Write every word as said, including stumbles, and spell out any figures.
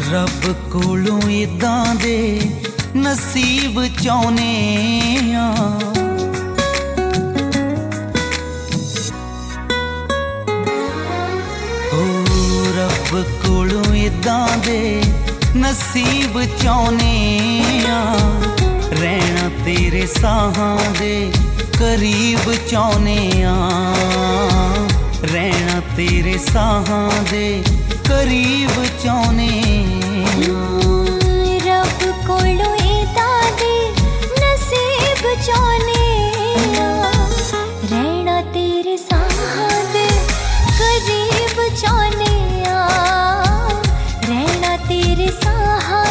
रब कोलों इदां दे नसीब चाहुने आ। ओ रब कोलों इदां दे नसीब चाहुने आ। रहना तेरे साहां दे करीब चाहुने आ। रहना तेरे साहां दे करीब चाहुने रब कोलों इदां दे नसीब चाहुने रहना तेरे साहां दे करीब चाहुने रहना तेरे साहां